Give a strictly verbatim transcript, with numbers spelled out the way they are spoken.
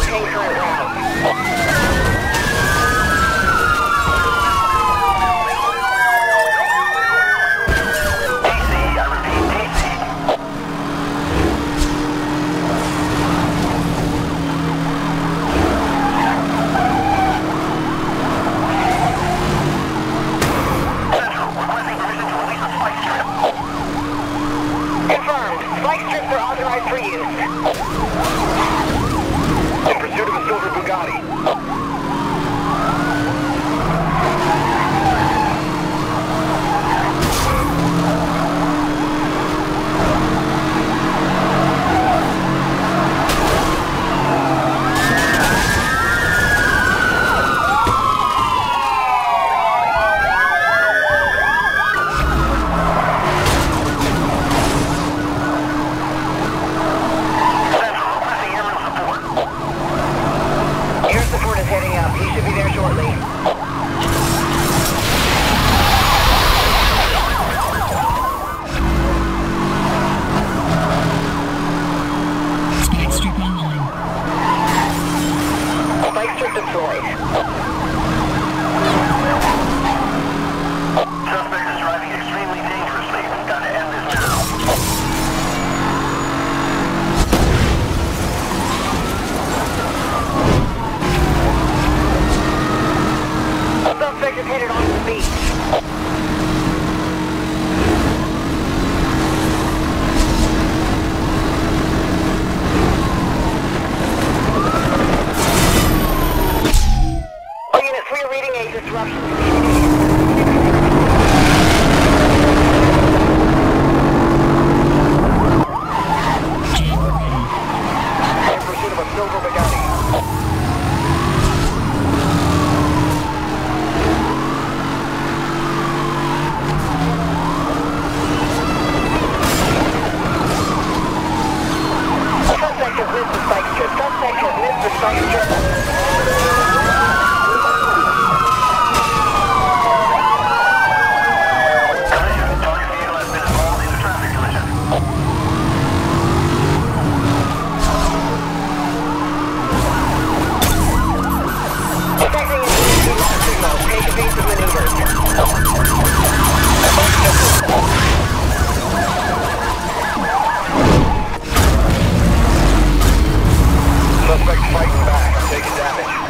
Maintain current route. Spike strips are authorized for use. In pursuit of a silver Bugatti. Heading up. He should be there shortly. Spike strip online. Spike strip deployed. Suspect is driving extremely dangerously. We've got to end this now. Suspect is headed onto the beach. All units, we are reading a disruption. In pursuit of a silver Bugatti. Suspect has missed the spike strip. Suspect has missed the spike strip. Collision. Target vehicle has been involved in a traffic collision. Detecting an emergency lock signal. Take evasive maneuvers. Suspect fighting back. I'm taking damage.